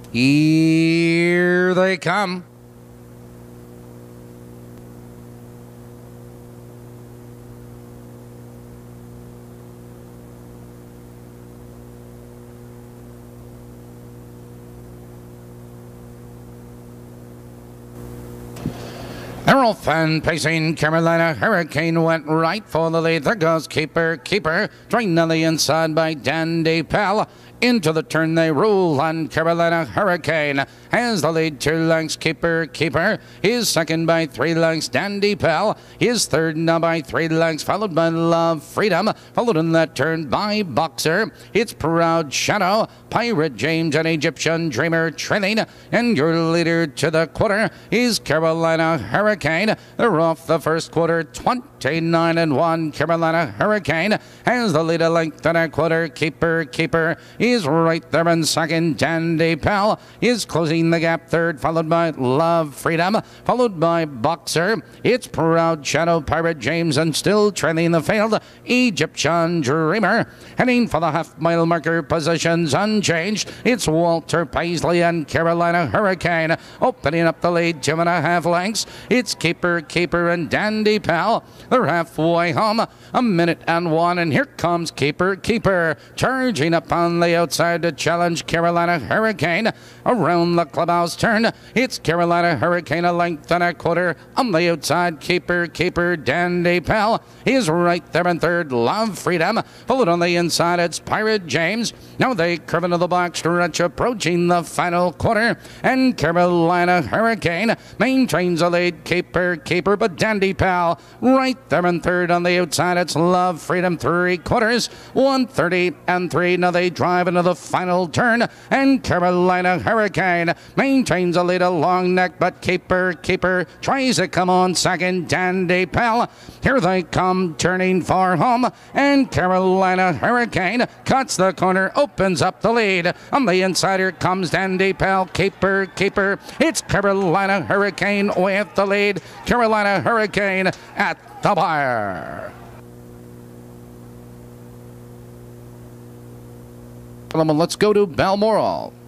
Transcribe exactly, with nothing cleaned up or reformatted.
Here they come. Errol Fan pacing Carolina Hurricane went right for the lead. There goes Keeper, Keeper, trained on the inside by Dandy Pal. Into the turn they roll on Carolina Hurricane. Has the lead two lengths, Keeper, Keeper. He's second by three lengths, Dandy Pal. He's third now by three lengths, followed by Love Freedom. Followed in that turn by Boxer. It's Proud Shadow, Pirate James, and Egyptian Dreamer trailing. And your leader to the quarter is Carolina Hurricane. They're off the first quarter, twenty-nine and one. Carolina Hurricane has the lead a length and a quarter. Keeper, Keeper is right there in second. Dandy Pal is closing the gap third, followed by Love Freedom, followed by Boxer. It's Proud Shadow, Pirate James, and still trailing the field, Egyptian Dreamer. Heading for the half-mile marker, positions unchanged. It's Walter Paisley and Carolina Hurricane. Opening up the lead, two and a half lengths. It's Keeper, Keeper, and Dandy Pal. They're halfway home, a minute and one, and here comes Keeper, Keeper, charging up on the outside to challenge Carolina Hurricane. Around the clubhouse turn, it's Carolina Hurricane, a length and a quarter. On the outside, Keeper, Keeper, Dandy Pal is right there in third. Love Freedom, followed on the inside, it's Pirate James. Now they curve into the box stretch, approaching the final quarter, and Carolina Hurricane maintains a lead. Keeper, Keeper, but Dandy Pal right there in third. On the outside, it's Love Freedom, three quarters, one thirty and three. Now they drive into the final turn, and Carolina Hurricane maintains a lead, a long neck, but Keeper, Keeper tries to come on second. Dandy Pal, here they come, turning for home, and Carolina Hurricane cuts the corner, opens up the lead. On the inside, here comes Dandy Pal. Keeper, Keeper, it's Carolina Hurricane with the lead. Carolina Hurricane at the wire. Let's go to Balmoral.